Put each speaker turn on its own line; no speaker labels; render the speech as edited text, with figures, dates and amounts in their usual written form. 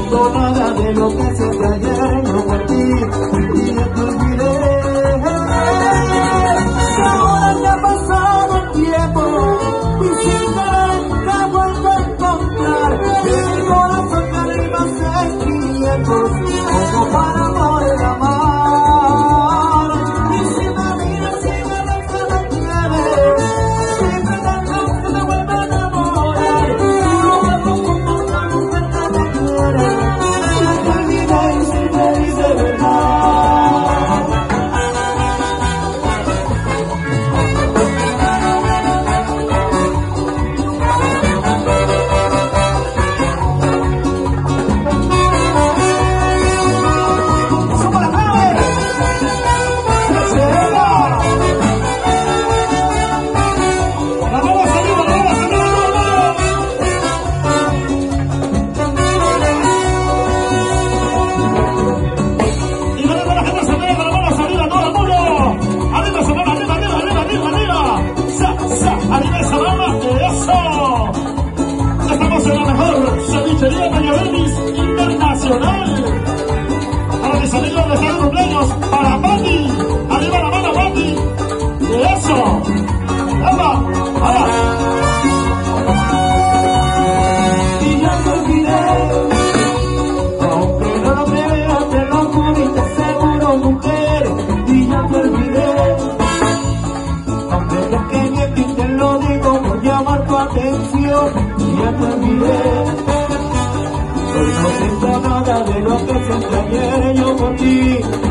siento nada de lo que siempre ayer yo por ti y ya te olvidé. Y ahora ya ha pasado el tiempo y sin querer te he vuelto a encontrar. En mi corazón que hay más sentimientos como para poder amar. Y si me miras y me dejas la nieve, siempre tanto que me vuelve a enamorar. Y no me confundo con la mujer que me quiere. Y te olvidé y soy feliz de verdad. Cevichería Mayorelis Internacional. Para mis amigos de cada cumpleaños, para Pati. Arriba la mano, Pati. Eso. ¡Vamos! ¡Vamos! Y ya te olvidé, aunque no lo creas, te lo juriste seguro, mujer. Y ya te olvidé, aunque es que ni te lo digo por llamar tu atención. Y ya te olvidé. Hoy no siento nada de lo que siempre ayer yo por ti.